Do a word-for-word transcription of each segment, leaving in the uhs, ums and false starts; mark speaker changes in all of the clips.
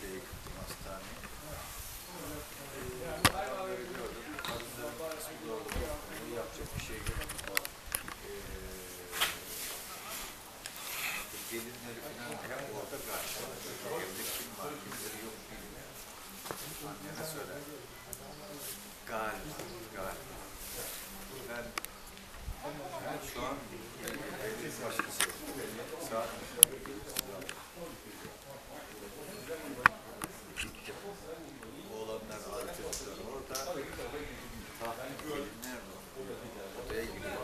Speaker 1: şeye gittim hastaneye. Adamları gördüm. Kadınların kısmı da orada. Yapacak bir şey yok. Ee, gelinleri falan hep orada karşıladı. Evde kim var, kimleri yok bilmiyorum. Annene söyler. Galiba, galiba. Ben, ben şu an evin başkası. Saat gittim. Oğlanlar altı orada. Tahmin nerede? Odaya gidiyor.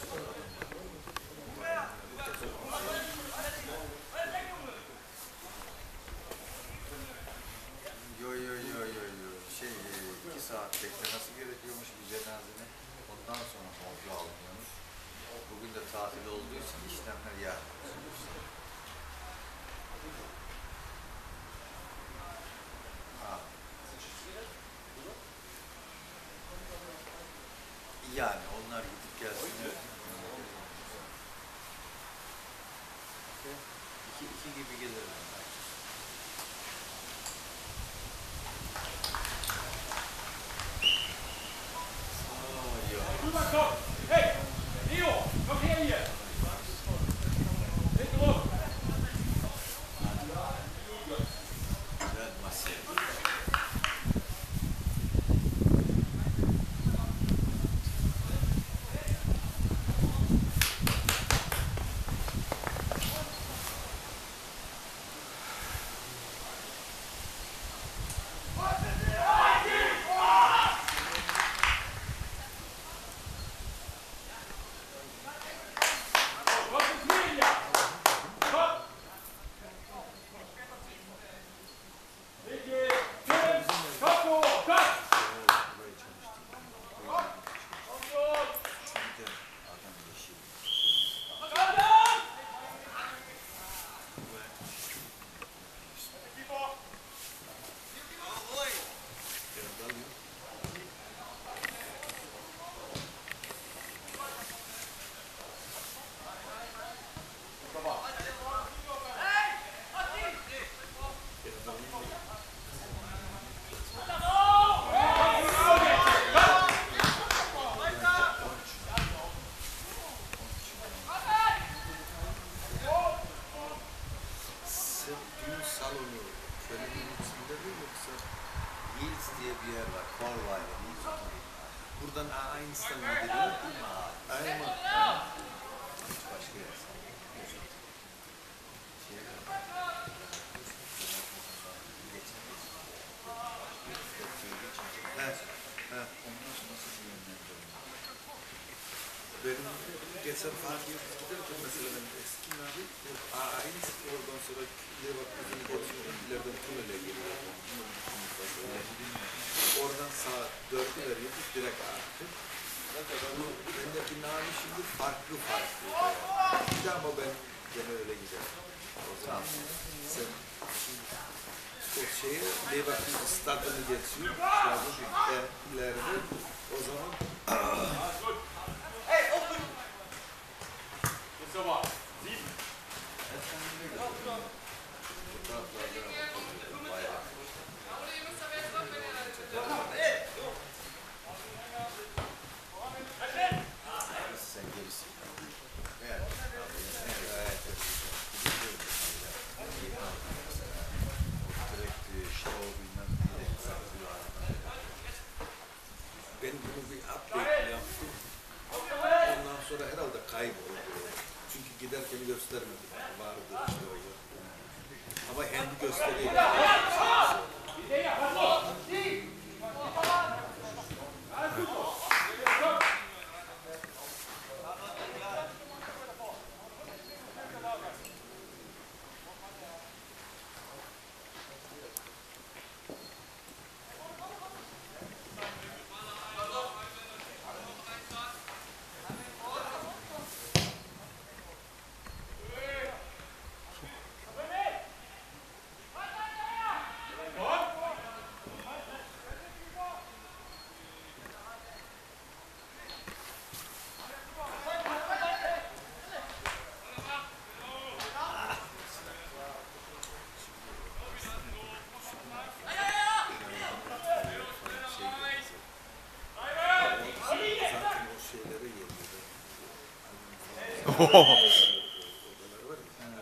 Speaker 1: Yo yo yo yo yo. Şey, iki saat beklemesi gerekiyormuş bir cenazene. Ondan sonra mavcu alınıyormuş. Bugün de tatil olduğu için işlemler yarın. Yani onlar gidip gelsinler. İki, iki gibi gelirler.
Speaker 2: Hey! Leo! Komm her hier! Hinten rum!
Speaker 1: Güzel masaya. Salonu, köyünün içinde mi yoksa Yiğit diye bir yer var, Korvay'da, buradan Einstein modeli yok değil mi? Aynen. Hiç başka yer sanırım. Şeye kadar. Evet, evet. Ondan sonra nasıl bir yönlendirelim? Benim geçen partiye giderken mesela ben eski abi, aynı oradan sonra Leverkusen'in geçiyorum, ileriden tünele geliyorum. Oradan saat dörde veriyorduk, direkt artık. Bu bendeki nami şimdi farklı farklı. Yani. Ama ben gene öyle giderim. O zaman sen şimdi o şeye Leverkusen stadını geçiyor, stadın ileride o zaman
Speaker 2: Aber sieben.
Speaker 1: Ben bunu bir update yaptım. Ondan sonra herhalde kayboldu. Çünkü giderken göstermedim. Vardı işte o yer. Ama kendi gösteriyor. var ya.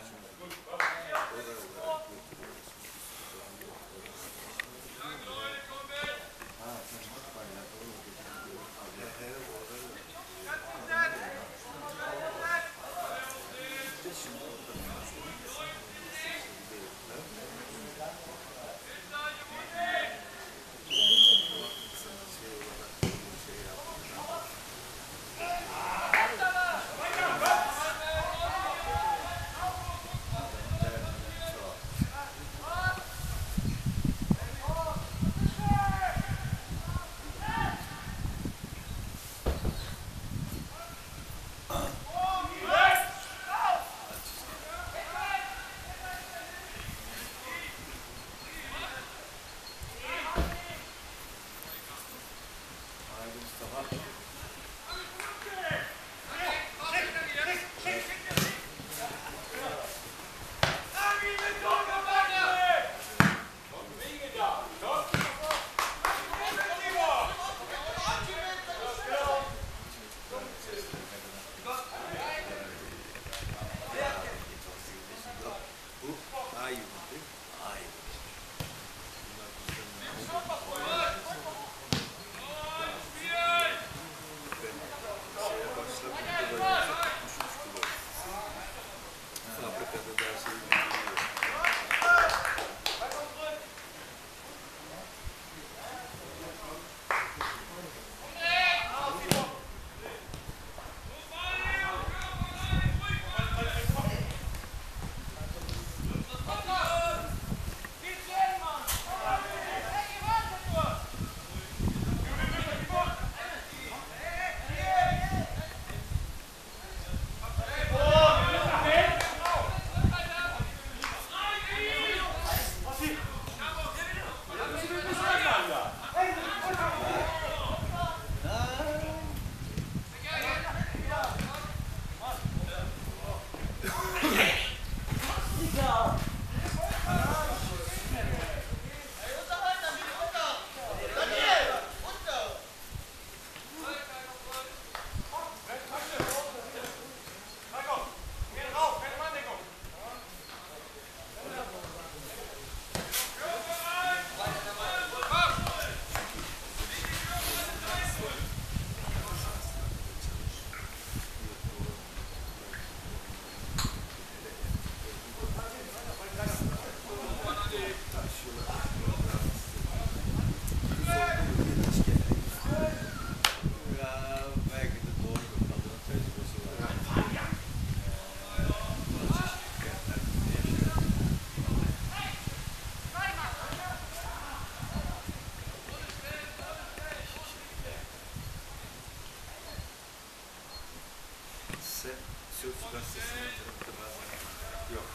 Speaker 1: Söğüt gazetesinin tarafında bazen yok.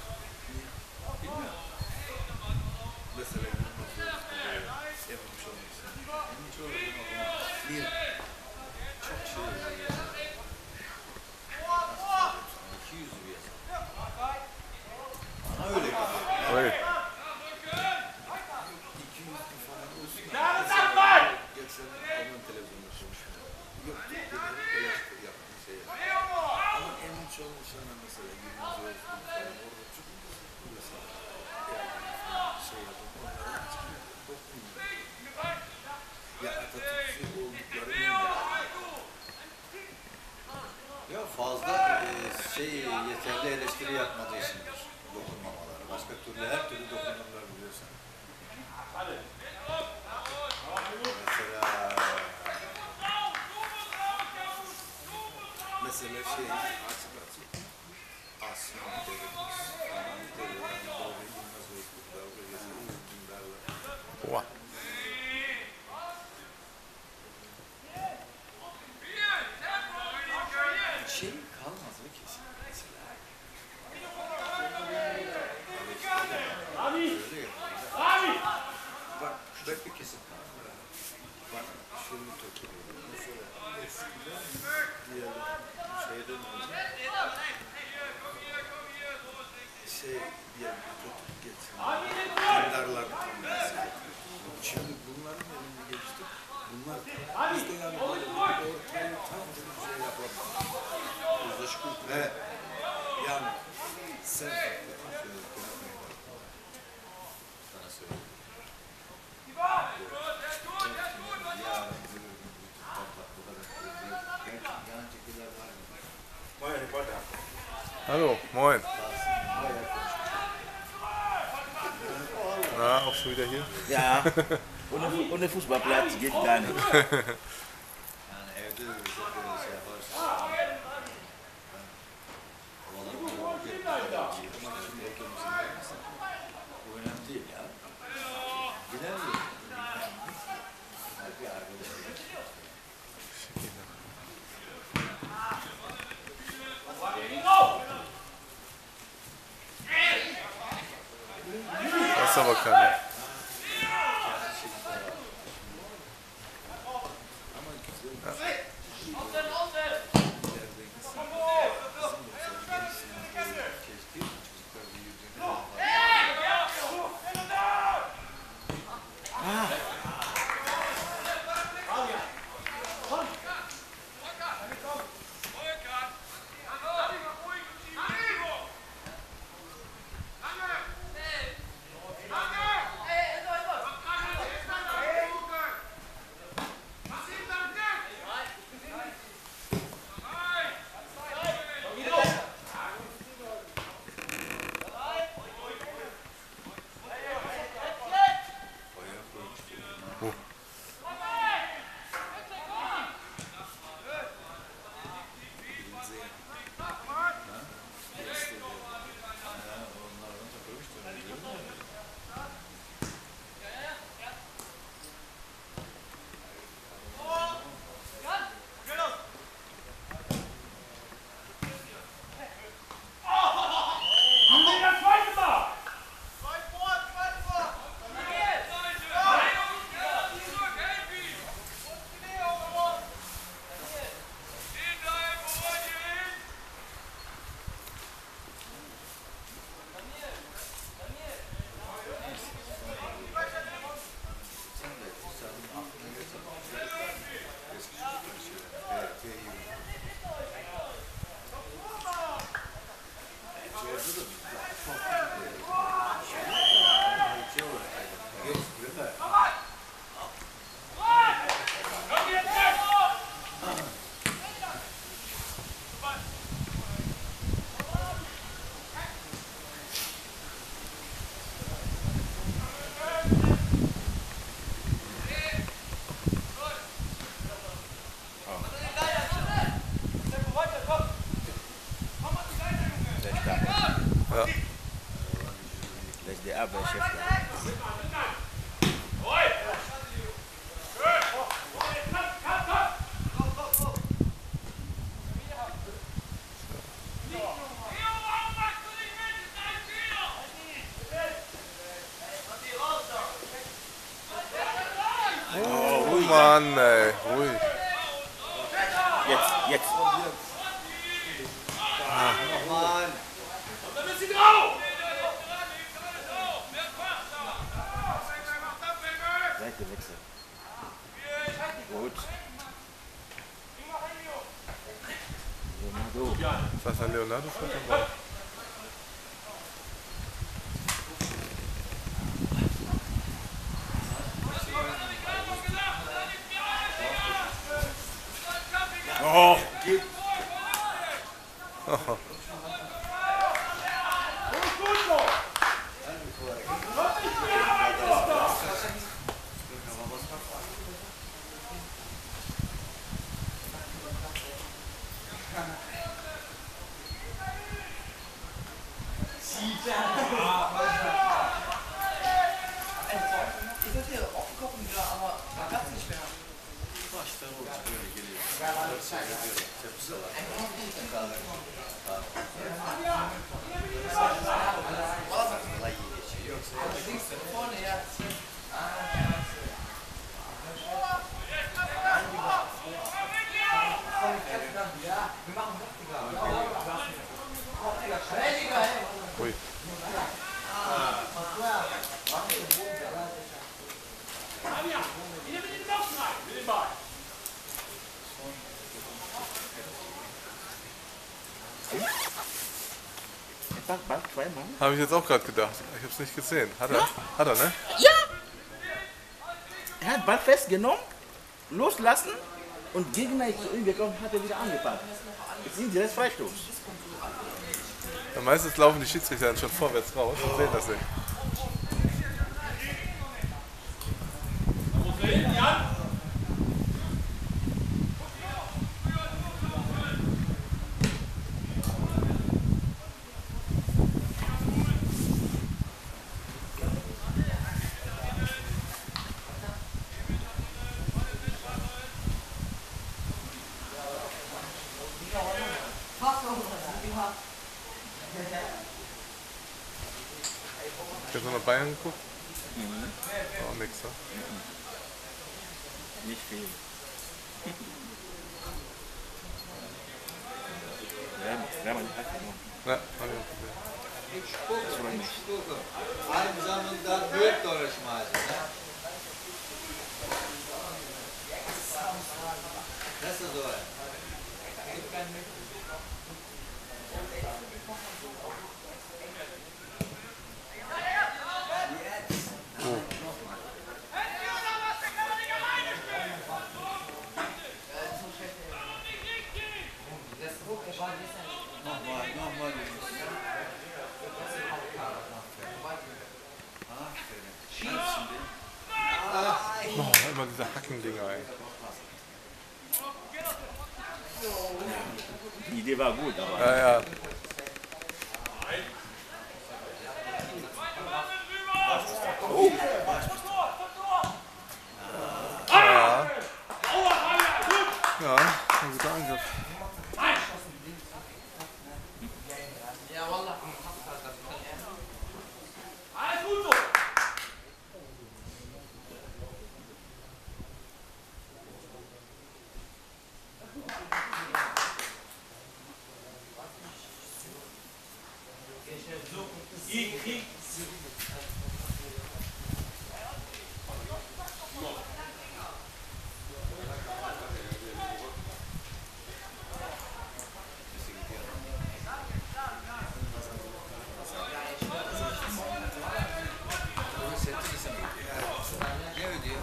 Speaker 1: Bilmiyorum. Mesela Yılmaz Özgür'ü yapmış olması. Benim hiç öyle bir çok şey oluyor. İki yüzlü bir yazar. Bana öyle geliyor.
Speaker 3: Evet.
Speaker 1: İki yüzlü falan olsun. Mesela geçen onun televizyonda konuşuyor. Yok, Türkiye'de böyle yaptığı şey yapıyor. Ama en çok sana mesela Yılmaz Özgür falan orada çok mesela yani şey yapıp onlara hiç dokunmuyor. Ya Atatürk'ü oldukları
Speaker 4: Ya fazla e, şey yeterli eleştiri yapmadığı içindir dokunmamaları. Başka türlü her türlü dokunurlar biliyorsun.
Speaker 1: mesela mesela şey açık açık Aslan devletimiz falan devletimiz doğru Yılmaz Özgür dalga geçen dindarlar.
Speaker 3: Oha.
Speaker 1: Şey kalmaz mı kesin mesela?
Speaker 2: Abi!
Speaker 1: Öyle ya.
Speaker 2: Abi!
Speaker 1: Bak küçük bir kesim kalmaz. Bak şunu topluyorum. Mesela eskiden diyelim şeyden önce şey diyelim Atatürk geçsin. Dindarlar bir tanesi.
Speaker 3: Hallo, moin. Na, auch schon wieder hier?
Speaker 2: Ja, ohne, ohne Fußballplatz geht gar nicht.
Speaker 4: Yani evde de bize böyle şey yaparsa. Havalar bu gibi kadar girdim ama şimdi oturmasın gelmesin. Bu önemli değil ya. Gider mi? Bir arkadaşım.
Speaker 3: Wasser bakalım.
Speaker 2: Das ist der Abwehrchef.
Speaker 3: Oh Mann, ey, ruhig.
Speaker 2: Jetzt, jetzt.
Speaker 4: Aman.
Speaker 2: Seite wechseln. Gut. Leonardo.
Speaker 3: Was hat Leonardo für dabei?
Speaker 2: Oh.
Speaker 3: Oh.
Speaker 5: Ich würde hier aufgucken wieder, aber man kann es nicht mehr.
Speaker 4: Baştan olacak böyle geliyor. Tepsi var. Kolay iyi geçiyor. Yoksa
Speaker 5: Links vorne, ja. Ja, wir machen das, Digga. Schnell, Digga, ey.
Speaker 3: Ui.
Speaker 2: Ball zweimal.
Speaker 3: Habe ich jetzt auch gerade gedacht. Ich habe es nicht gesehen. Hat er? Hat er, ne?
Speaker 2: Ja! Er hat Ball festgenommen, loslassen und Gegner ist zu ihm gekommen, hat er wieder angepackt. Jetzt sind sie das Freistoß.
Speaker 3: Und meistens laufen die Schiedsrichter dann schon vorwärts raus und sehen das nicht. Hast du noch Bayern geguckt?
Speaker 2: Mhm.
Speaker 3: Auch nix, ne?
Speaker 2: Nicht viel. Ja, Real Madrid hat gewonnen.
Speaker 3: Ja, hab ich auch gesehen.
Speaker 1: Spuke, mit Spuke. Aynı zamanda büyük dolaşmacı. Nasıl doğru? Nochmal, nochmal.
Speaker 3: Oh, immer diese Hackendinger, ey.
Speaker 2: Die Idee war gut, aber
Speaker 3: Ja, ja. Ja. Ja, ein guter Angriff.
Speaker 5: Ja, wallah.
Speaker 1: Ne ödüyor?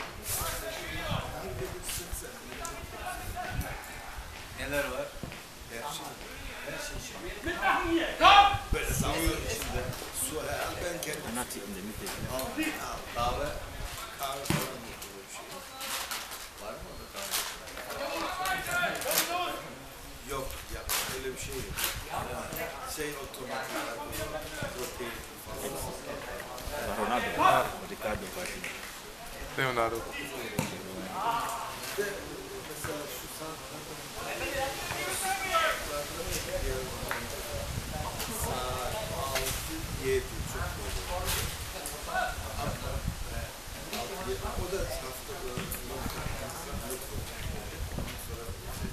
Speaker 1: Neler var? Her şey. Her şey şimdi. Böyle sağlık içinde. Su al ben kendim.
Speaker 2: Anati in der Mitte.
Speaker 1: Al, al. Kahve. Kahve falan yapıyor bir şey. Var mı orada kahve? Yok ya öyle bir şey yok. Şey otomatik var. Protein falan.
Speaker 2: War Ronaldo. Ricardo war in.
Speaker 3: Leonardo.
Speaker 1: İşte mesela şu saatlerde saat altı yedi çok böyle. altı yedi o da haftada ondan sonra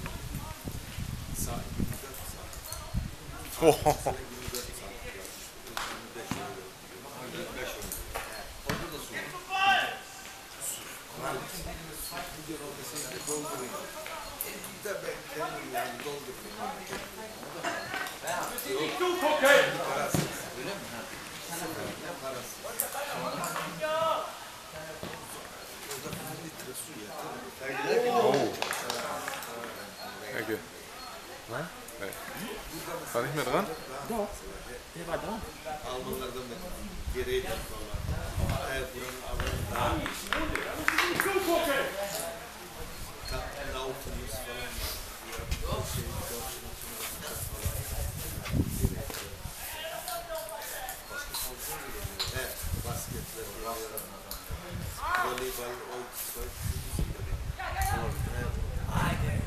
Speaker 1: saat yirmi dört saat.
Speaker 3: Oh.
Speaker 1: yirmi dört saat. yirmi beş oluyor. yirmi beş oluyor. Orada da su. Gidiyor ortasını doldurayım. Bir de ben kendim yani doldurayım. Yok. Parasız. Öyle mi? Ne parasız? Orada bir litre su yeter.
Speaker 3: Oh. Ecke. Na? Nee. War nicht mehr dran?
Speaker 2: Doch, der war da.
Speaker 1: Almanlardan da gereği de falan. Evet buranın alanı daha iyi. Kaptan altımız falan var. Şey, evet, basketler var. Voleybol, oyun, evet.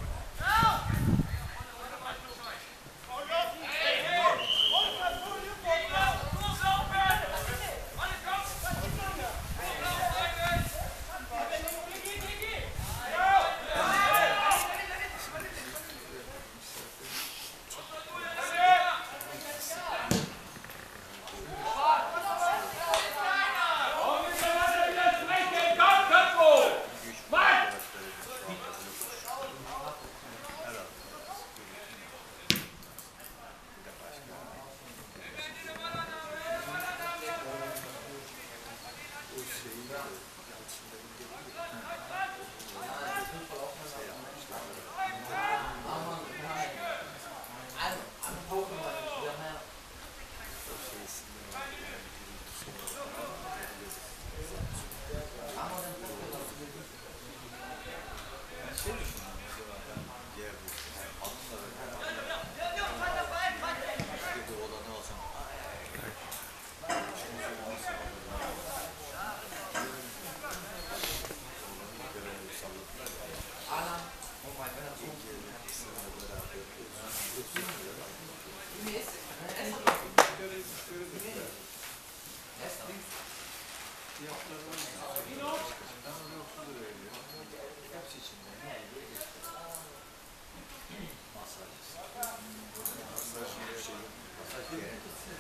Speaker 1: Hepsi içinde. Ne oluyor? İşte. Masaj. Masaj bir şey. Masaj gerek.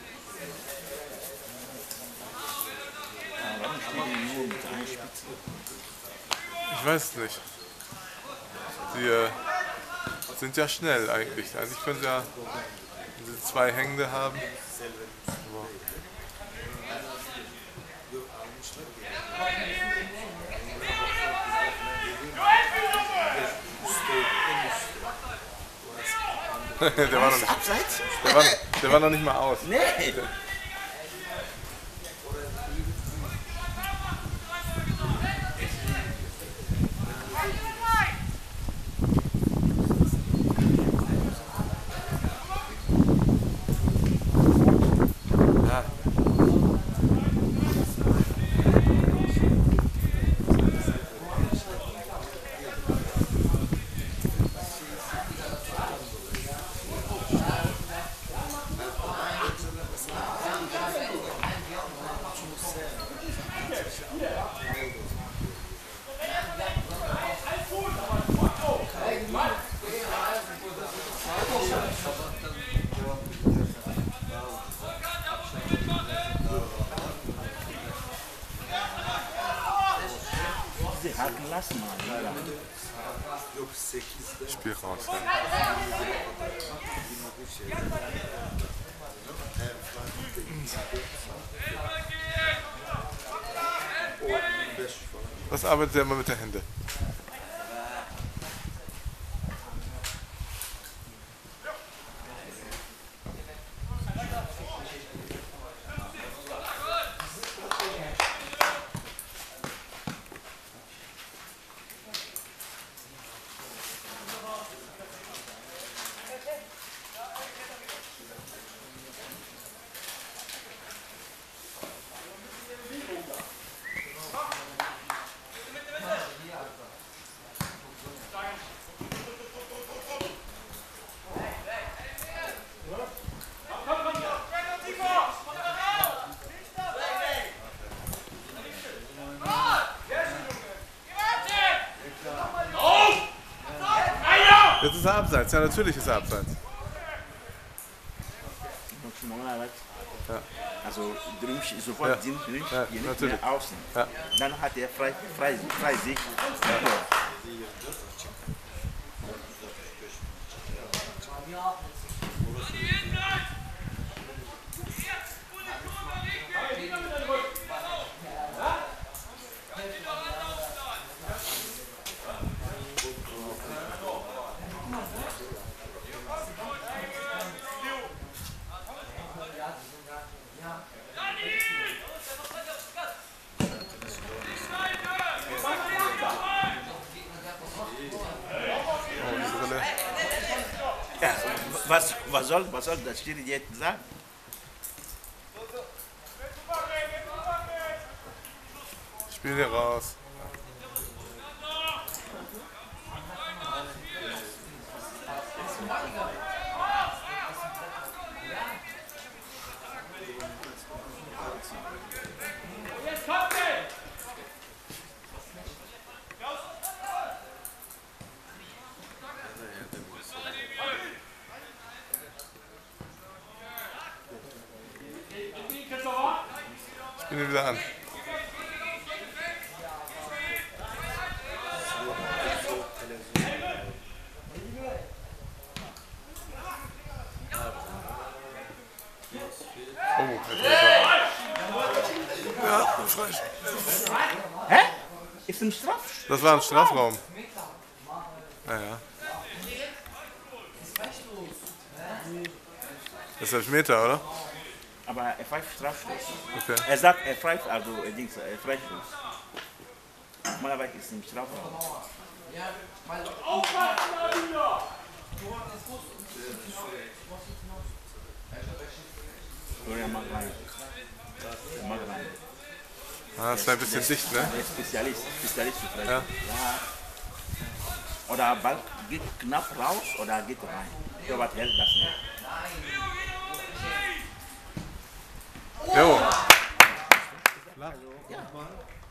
Speaker 2: Ja, warum spielen die nur mit einer Spitze?
Speaker 3: Ich weiß es nicht. Die äh, sind ja schnell eigentlich. Eigentlich können sie ja diese zwei Hängende haben. Aber
Speaker 1: Yok almışlar ki. Üstteydi, en üstte.
Speaker 3: der, war noch
Speaker 2: Ist
Speaker 3: nicht,
Speaker 2: abseits?
Speaker 3: der, war, der war noch nicht mal aus.
Speaker 2: Nee.
Speaker 3: Ja.
Speaker 2: Diese Haken lassen mal. Ja.
Speaker 1: Yok sekizde.
Speaker 3: Spiel raus. Ja.
Speaker 1: Yine bir şey. Her on beş falan.
Speaker 3: Das arbeitet er immer mit der Hände. Jetzt ist er abseits. Ja, natürlich ist er abseits.
Speaker 2: Normalerweise.
Speaker 3: Ja.
Speaker 2: Also drüben sofort
Speaker 3: Ja.
Speaker 2: sind drin,
Speaker 3: Ja,
Speaker 2: hier nicht
Speaker 3: natürlich.
Speaker 2: mehr außen.
Speaker 3: Ja.
Speaker 2: Dann hat er frei, frei, frei Sicht.
Speaker 3: Oh, die Brille.
Speaker 2: Ja, was, was, soll, was soll das Schiri jetzt sagen?
Speaker 3: Spiel hier raus. Spiel ihn wieder an. Oh, Elfmeter. Ja, falsch.
Speaker 2: Hä? Ist ein Straf?
Speaker 3: Das war ein Strafraum. Naja. Das ist Elfmeter, oder?
Speaker 2: Aber er pfeift Strafstoß.
Speaker 3: Okay.
Speaker 2: Er sagt, er pfeift, also er Dings, er Freistoß. Normalerweise ist es ein Strafraum. Oder er macht rein. Er macht rein.
Speaker 3: Ah, das ist ein bisschen dicht, ne?
Speaker 2: Er ist Spezialist, Spezialist für Freistoß.
Speaker 3: Ja.
Speaker 2: Ja. Oder Ball geht knapp raus oder geht rein. Torwart hält das nicht.
Speaker 3: Jo.
Speaker 2: Ja.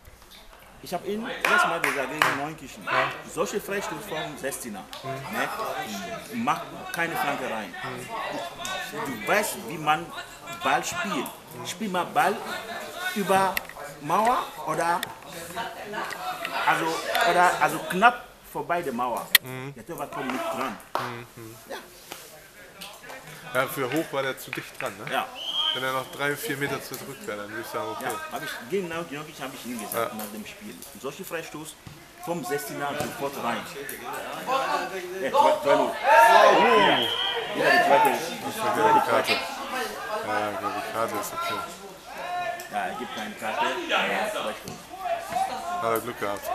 Speaker 2: Ich habe Ihnen letztes Mal gesagt, gegen Neunkirchen, solche Freistoß vom sechzehner, ne, macht keine Flankereien. Du weißt, wie man Ball spielt. Spiel mal Ball über Mauer oder, also, oder also knapp vorbei der Mauer. Der Torwart kommt nicht dran. Ja.
Speaker 3: Ja, für hoch war der zu dicht dran, ne?
Speaker 2: Ja.
Speaker 3: Wenn er noch drei, vier Meter zurück wäre, dann würde ich sagen, okay.
Speaker 2: Ja, habe ich genau, genau habe ich Ihnen gesagt
Speaker 3: Ja.
Speaker 2: nach dem Spiel. Solche Freistoß vom sechzehner sofort rein. Ja, zwei null. Ja, die zweite.
Speaker 3: Die Karte. Ja, ich glaube, die Karte ist okay.
Speaker 2: Ja, er gibt keine Karte. Ja, Freistoß.
Speaker 3: Hat er Glück gehabt.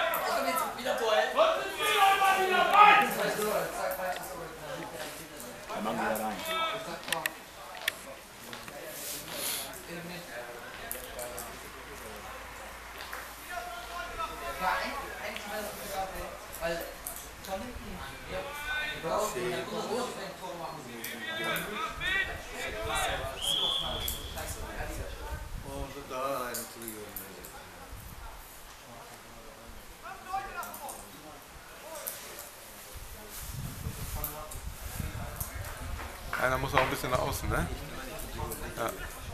Speaker 2: Er macht wieder rein.
Speaker 5: Ja, eigentlich, eigentlich war das sogar, weil von hinten, ja, du brauchst den Tor machen.
Speaker 4: Orada daha ayrıntılı görünüyor.
Speaker 3: Einer muss auch ein bisschen nach außen, ne? Ja.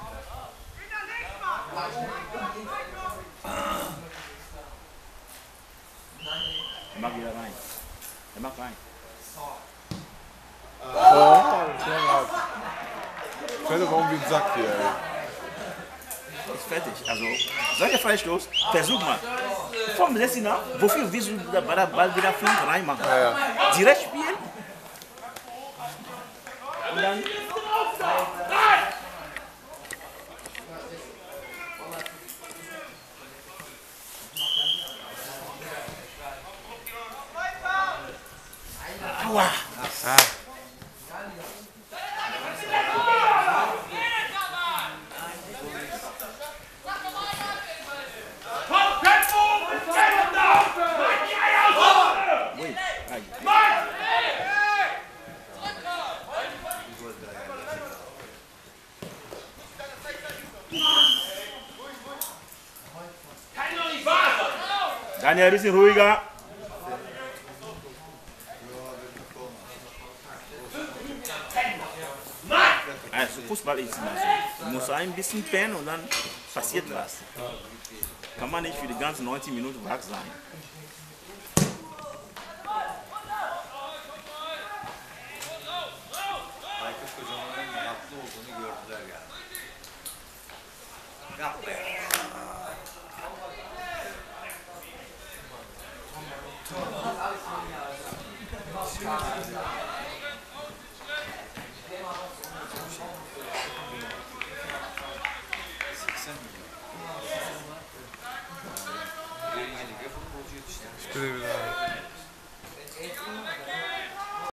Speaker 2: Er macht wieder rein. Er macht rein.
Speaker 3: Fällt aber irgendwie ein Sack hier, ey.
Speaker 2: Ist fertig. Also, solcher Freistoß, versuch mal. Vom sechzehner, wofür willst du den Ball wieder Flanke reinmachen?
Speaker 3: Ja, ja.
Speaker 2: Direkt spielen. Und dann. Aua!
Speaker 3: Ah.
Speaker 2: Ui, ai. Daniel, ein bisschen ruhiger. Also Fußball ist immer so. Du musst ein bisschen pennen und dann passiert was. Kann man nicht für die ganzen neunzig Minuten wach sein.
Speaker 4: Aykut Kocaman'ın haklı olduğunu gördüler yani. Yapma ya.